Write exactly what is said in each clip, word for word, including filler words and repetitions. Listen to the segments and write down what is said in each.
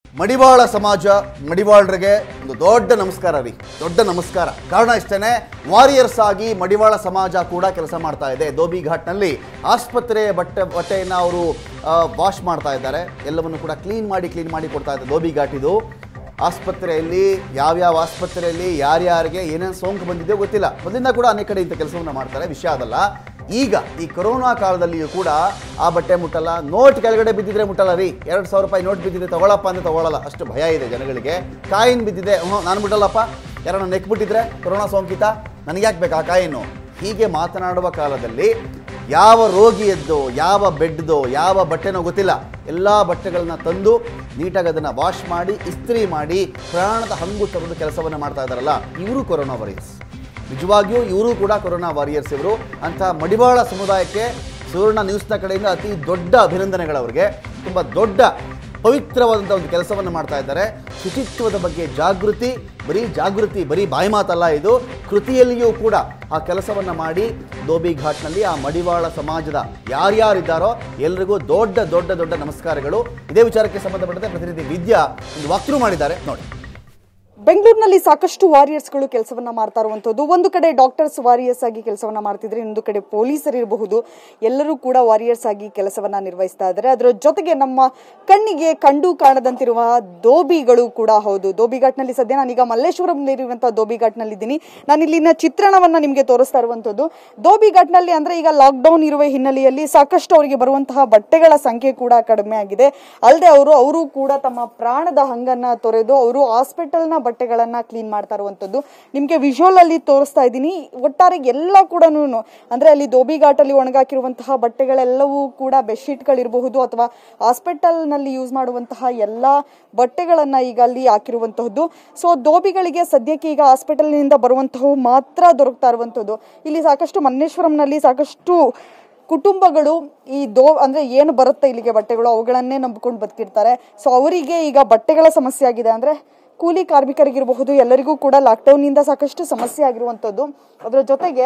ಮಡಿವಾಳ ಸಮಾಜ ಮಡಿವಾಳರಿಗೆ ಒಂದು ದೊಡ್ಡ ನಮಸ್ಕಾರ ರೀ, ದೊಡ್ಡ ನಮಸ್ಕಾರ. ಕಾರಣ ಇಷ್ಟೇ, ವಾರಿಯರ್ಸ್ ಆಗಿ ಮಡಿವಾಳ ಸಮಾಜ ಕೂಡ ಕೆಲಸ ಮಾಡ್ತಾ ಇದೆ. ಧೋಬಿ ಘಾಟ್ನಲ್ಲಿ ಆಸ್ಪತ್ರೆ ಬಟ್ಟೆ ಬಟ್ಟೆಯನ್ನು ಅವರು ವಾಶ್ ಮಾಡ್ತಾ ಇದ್ದಾರೆ. ಎಲ್ಲವನ್ನು ಕೂಡ ಕ್ಲೀನ್ ಮಾಡಿ ಕ್ಲೀನ್ ಮಾಡಿ ಕೊಡ್ತಾ ಇದ್ದಾರೆ. ಧೋಬಿ ಘಾಟ್ ಇದು ಆಸ್ಪತ್ರೆಯಲ್ಲಿ ಯಾವ್ಯಾವ ಆಸ್ಪತ್ರೆಯಲ್ಲಿ ಯಾರ್ಯಾರಿಗೆ ಏನೇನು ಸೋಂಕು ಬಂದಿದೆಯೋ ಗೊತ್ತಿಲ್ಲ. ಮೊದಲಿಂದ ಕೂಡ ಅನೇಕ ಕಡೆ ಇಂಥ ಕೆಲಸವನ್ನು ಮಾಡ್ತಾರೆ, ವಿಷಯ ಅದಲ್ಲ. ಈಗ ಈ ಕೊರೋನಾ ಕಾಲದಲ್ಲಿಯೂ ಕೂಡ ಆ ಬಟ್ಟೆ ಮುಟ್ಟಲ್ಲ. ನೋಟ್ ಕೆಳಗಡೆ ಬಿದ್ದಿದ್ರೆ ಮುಟ್ಟಲ್ಲ ರೀ. ಎರಡು ಸಾವಿರ ರೂಪಾಯಿ ನೋಟ್ ಬಿದ್ದಿದೆ ತಗೊಳಪ್ಪ ಅಂದರೆ ತಗೊಳ್ಳಲ್ಲ, ಅಷ್ಟು ಭಯ ಇದೆ ಜನಗಳಿಗೆ. ಕಾಯಿನ್ ಬಿದ್ದಿದೆ, ಹ್ಞೂ ನಾನು ಮುಟ್ಟಲ್ಲಪ್ಪ, ಯಾರನ್ನ ನೆಕ್ಬಿಟ್ಟಿದ್ರೆ ಕೊರೋನಾ ಸೋಂಕಿತ, ನನಗೆ ಯಾಕೆ ಬೇಕು ಆ ಕಾಯಿನು? ಹೀಗೆ ಮಾತನಾಡುವ ಕಾಲದಲ್ಲಿ ಯಾವ ರೋಗಿಯದ್ದೋ ಯಾವ ಬೆಡ್ದೋ ಯಾವ ಬಟ್ಟೆನೋ ಗೊತ್ತಿಲ್ಲ, ಎಲ್ಲ ಬಟ್ಟೆಗಳನ್ನ ತಂದು ನೀಟಾಗಿ ಅದನ್ನು ವಾಶ್ ಮಾಡಿ ಇಸ್ತ್ರಿ ಮಾಡಿ ಪ್ರಾಣದ ಹಂಗು ತರೋದು ಕೆಲಸವನ್ನು ಮಾಡ್ತಾ ಇದ್ದಾರಲ್ಲ, ಇವರು ಕೊರೋನಾ ವಾರಿಯರ್ಸ್. ನಿಜವಾಗಿಯೂ ಇವರು ಕೂಡ ಕೊರೋನಾ ವಾರಿಯರ್ಸ್. ಇವರು ಅಂಥ ಮಡಿವಾಳ ಸಮುದಾಯಕ್ಕೆ ಸುವರ್ಣ ನ್ಯೂಸ್ನ ಕಡೆಯಿಂದ ಅತಿ ದೊಡ್ಡ ಅಭಿನಂದನೆಗಳವರಿಗೆ. ತುಂಬ ದೊಡ್ಡ ಪವಿತ್ರವಾದಂಥ ಒಂದು ಕೆಲಸವನ್ನು ಮಾಡ್ತಾ ಇದ್ದಾರೆ. ಶುಚಿತ್ವದ ಬಗ್ಗೆ ಜಾಗೃತಿ, ಬರೀ ಜಾಗೃತಿ ಬರೀ ಬಾಯಿ ಮಾತಲ್ಲ, ಇದು ಕೃತಿಯಲ್ಲಿಯೂ ಕೂಡ ಆ ಕೆಲಸವನ್ನು ಮಾಡಿ ಧೋಬಿ ಘಾಟ್ನಲ್ಲಿ ಆ ಮಡಿವಾಳ ಸಮಾಜದ ಯಾರ್ಯಾರಿದ್ದಾರೋ ಎಲ್ರಿಗೂ ದೊಡ್ಡ ದೊಡ್ಡ ದೊಡ್ಡ ನಮಸ್ಕಾರಗಳು. ಇದೇ ವಿಚಾರಕ್ಕೆ ಸಂಬಂಧಪಟ್ಟಂತೆ ಪ್ರತಿನಿಧಿ ವಿದ್ಯಾ ಒಂದು ವಾಕ್ಥ್ರೂ ಮಾಡಿದ್ದಾರೆ ನೋಡಿ. ಬೆಂಗಳೂರಿನಲ್ಲಿ ಸಾಕಷ್ಟು ವಾರಿಯರ್ಸ್ಗಳು ಕೆಲಸವನ್ನ ಮಾಡ್ತಾ ಇರುವಂತದ್ದು. ಒಂದು ಕಡೆ ಡಾಕ್ಟರ್ಸ್ ವಾರಿಯರ್ಸ್ ಆಗಿ ಕೆಲಸವನ್ನ ಮಾಡ್ತಿದ್ರೆ, ಇನ್ನೊಂದು ಕಡೆ ಪೊಲೀಸರು ಇರಬಹುದು, ಎಲ್ಲರೂ ಕೂಡ ವಾರಿಯರ್ಸ್ ಆಗಿ ಕೆಲಸವನ್ನ ನಿರ್ವಹಿಸ್ತಾ ಇದ್ದಾರೆ. ಅದರ ಜೊತೆಗೆ ನಮ್ಮ ಕಣ್ಣಿಗೆ ಕಂಡು ಕಾಣದಂತಿರುವ ಧೋಬಿಗಳು ಕೂಡ ಹೌದು. ಧೋಬಿ ಘಾಟ್ನಲ್ಲಿ ಸದ್ಯ ನಾನೀಗ ಮಲ್ಲೇಶ್ವರಂನಲ್ಲಿರುವಂತಹ ಧೋಬಿ ಘಾಟ್ನಲ್ಲಿ ಇದ್ದೀನಿ. ನಾನು ಇಲ್ಲಿನ ಚಿತ್ರಣವನ್ನ ನಿಮಗೆ ತೋರಿಸ್ತಾ ಇರುವಂತದ್ದು. ಧೋಬಿ ಘಾಟ್ನಲ್ಲಿ ಅಂದ್ರೆ ಈಗ ಲಾಕ್ ಡೌನ್ ಇರುವ ಹಿನ್ನೆಲೆಯಲ್ಲಿ ಸಾಕಷ್ಟು ಅವರಿಗೆ ಬರುವಂತಹ ಬಟ್ಟೆಗಳ ಸಂಖ್ಯೆ ಕೂಡ ಕಡಿಮೆ ಆಗಿದೆ. ಅಲ್ಲದೆ ಅವರು ಅವರು ಕೂಡ ತಮ್ಮ ಪ್ರಾಣದ ಹಂಗನ್ನ ತೊರೆದು ಅವರು ಹಾಸ್ಪಿಟಲ್ನ ಬಟ್ಟೆಗಳನ್ನ ಕ್ಲೀನ್ ಮಾಡ್ತಾ ಇರುವಂತದ್ದು ನಿಮ್ಗೆ ವಿಜುವಲ್ ಅಲ್ಲಿ ತೋರಿಸ್ತಾ ಇದ್ದೀನಿ. ಒಟ್ಟಾರೆ ಎಲ್ಲ ಕೂಡ ಅಂದ್ರೆ ಅಲ್ಲಿ ಧೋಬಿ ಘಾಟಲ್ಲಿ ಒಣಗಾಕಿರುವಂತಹ ಬಟ್ಟೆಗಳೆಲ್ಲವೂ ಕೂಡ ಬೆಡ್ಶೀಟ್ ಗಳಿರಬಹುದು ಅಥವಾ ಹಾಸ್ಪಿಟಲ್ ನಲ್ಲಿ ಯೂಸ್ ಮಾಡುವಂತಹ ಎಲ್ಲಾ ಬಟ್ಟೆಗಳನ್ನ ಈಗ ಅಲ್ಲಿ ಹಾಕಿರುವಂತಹದ್ದು. ಸೊ ಧೋಬಿಗಳಿಗೆ ಸದ್ಯಕ್ಕೆ ಈಗ ಹಾಸ್ಪಿಟಲ್ ನಿಂದ ಬರುವಂತಹ ಮಾತ್ರ ದೊರಕ್ತಾ ಇರುವಂತದ್ದು. ಇಲ್ಲಿ ಸಾಕಷ್ಟು ಮಲ್ಲೇಶ್ವರಂನಲ್ಲಿ ಸಾಕಷ್ಟು ಕುಟುಂಬಗಳು ಈ ದೋ ಅಂದ್ರೆ ಏನು ಬರುತ್ತೆ ಇಲ್ಲಿಗೆ ಬಟ್ಟೆಗಳು ಅವುಗಳನ್ನೇ ನಂಬಿಕೊಂಡು ಬದುಕಿರ್ತಾರೆ. ಸೊ ಅವರಿಗೆ ಈಗ ಬಟ್ಟೆಗಳ ಸಮಸ್ಯೆ ಆಗಿದೆ. ಅಂದ್ರೆ ಕೂಲಿ ಕಾರ್ಮಿಕರಿಗಿರಬಹುದು, ಎಲ್ಲರಿಗೂ ಕೂಡ ಲಾಕ್ಡೌನ್ ನಿಂದ ಸಾಕಷ್ಟು ಸಮಸ್ಯೆ ಆಗಿರುವಂತದ್ದು. ಅದರ ಜೊತೆಗೆ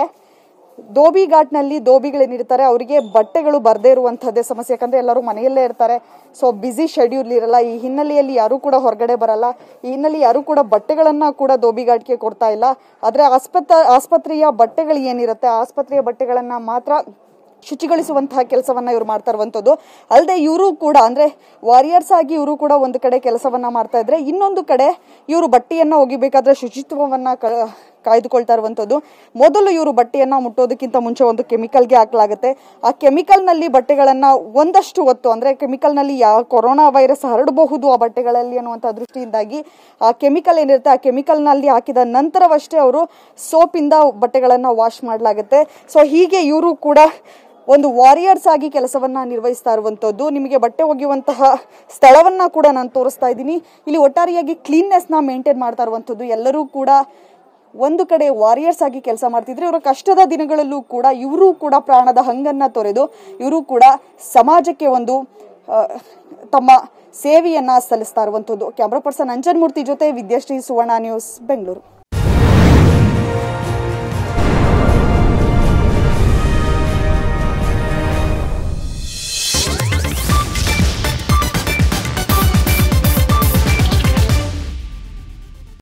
ಧೋಬಿ ಘಾಟ್ನಲ್ಲಿ ಧೋಬಿಗಳೇನಿರ್ತಾರೆ ಅವರಿಗೆ ಬಟ್ಟೆಗಳು ಬರದೇ ಇರುವಂತಹದ್ದೇ ಸಮಸ್ಯೆ. ಯಾಕಂದ್ರೆ ಎಲ್ಲರೂ ಮನೆಯಲ್ಲೇ ಇರ್ತಾರೆ. ಸೊ ಬಿಸಿ ಶೆಡ್ಯೂಲ್ ಇರಲ್ಲ. ಈ ಹಿನ್ನೆಲೆಯಲ್ಲಿ ಯಾರು ಕೂಡ ಹೊರಗಡೆ ಬರಲ್ಲ. ಈ ಹಿನ್ನೆಲೆ ಯಾರು ಕೂಡ ಬಟ್ಟೆಗಳನ್ನ ಕೂಡ ಧೋಬಿ ಘಾಟ್ಗೆ ಕೊಡ್ತಾ ಇಲ್ಲ. ಆದ್ರೆ ಆಸ್ಪತ್ರೆ ಆಸ್ಪತ್ರೆಯ ಬಟ್ಟೆಗಳು ಏನಿರುತ್ತೆ ಆಸ್ಪತ್ರೆಯ ಬಟ್ಟೆಗಳನ್ನ ಮಾತ್ರ ಶುಚಿಗೊಳಿಸುವಂತಹ ಕೆಲಸವನ್ನ ಇವರು ಮಾಡ್ತಾ ಇರುವಂತದ್ದು. ಅಲ್ಲದೆ ಇವರು ಕೂಡ ಅಂದ್ರೆ ವಾರಿಯರ್ಸ್ ಆಗಿ ಇವರು ಕೂಡ ಒಂದು ಕಡೆ ಕೆಲಸವನ್ನ ಮಾಡ್ತಾ ಇದ್ರೆ, ಇನ್ನೊಂದು ಕಡೆ ಇವರು ಬಟ್ಟೆಯನ್ನ ಒಗಿಬೇಕಾದ್ರೆ ಶುಚಿತ್ವವನ್ನ ಕಾಯ್ದುಕೊಳ್ತಾ ಇರುವಂತದ್ದು. ಮೊದಲು ಇವರು ಬಟ್ಟೆಯನ್ನ ಮುಟ್ಟೋದಕ್ಕಿಂತ ಮುಂಚೆ ಒಂದು ಕೆಮಿಕಲ್ಗೆ ಹಾಕಲಾಗುತ್ತೆ. ಆ ಕೆಮಿಕಲ್ ನಲ್ಲಿ ಬಟ್ಟೆಗಳನ್ನ ಒಂದಷ್ಟು ಹೊತ್ತು ಅಂದ್ರೆ ಕೆಮಿಕಲ್ ನಲ್ಲಿ ಯಾವ ಕೊರೋನಾ ವೈರಸ್ ಹರಡಬಹುದು ಆ ಬಟ್ಟೆಗಳಲ್ಲಿ ಅನ್ನುವಂಥ ದೃಷ್ಟಿಯಿಂದಾಗಿ ಆ ಕೆಮಿಕಲ್ ಏನಿರುತ್ತೆ ಆ ಕೆಮಿಕಲ್ ನಲ್ಲಿ ಹಾಕಿದ ನಂತರವಷ್ಟೇ ಅವರು ಸೋಪ್ ಇಂದ ಬಟ್ಟೆಗಳನ್ನ ವಾಶ್ ಮಾಡಲಾಗುತ್ತೆ. ಸೊ ಹೀಗೆ ಇವರು ಕೂಡ ಒಂದು ವಾರಿಯರ್ಸ್ ಆಗಿ ಕೆಲಸವನ್ನ ನಿರ್ವಹಿಸ್ತಾ ಇರುವಂತದ್ದು. ನಿಮಗೆ ಬಟ್ಟೆ ಒಗೆಯುವಂತಹ ಸ್ಥಳವನ್ನ ಕೂಡ ನಾನು ತೋರಿಸ್ತಾ ಇದ್ದೀನಿ. ಇಲ್ಲಿ ಒಟ್ಟಾರೆಯಾಗಿ ಕ್ಲೀನ್ನೆಸ್ ನ ಮೇಂಟೈನ್ ಮಾಡ್ತಾ ಇರುವಂತದ್ದು. ಎಲ್ಲರೂ ಕೂಡ ಒಂದು ಕಡೆ ವಾರಿಯರ್ಸ್ ಆಗಿ ಕೆಲಸ ಮಾಡ್ತಿದ್ರೆ, ಇವರ ಕಷ್ಟದ ದಿನಗಳಲ್ಲೂ ಕೂಡ ಇವರು ಕೂಡ ಪ್ರಾಣದ ಹಂಗನ್ನ ತೊರೆದು ಇವರು ಕೂಡ ಸಮಾಜಕ್ಕೆ ಒಂದು ತಮ್ಮ ಸೇವೆಯನ್ನ ಸಲ್ಲಿಸ್ತಾ ಇರುವಂತದ್ದು. ಕ್ಯಾಮ್ರಾ ಪರ್ಸನ್ ಅಂಜನ್ ಮೂರ್ತಿ ಜೊತೆ ವಿದ್ಯಾಶ್ರೀ, ಸುವರ್ಣ ನ್ಯೂಸ್, ಬೆಂಗಳೂರು.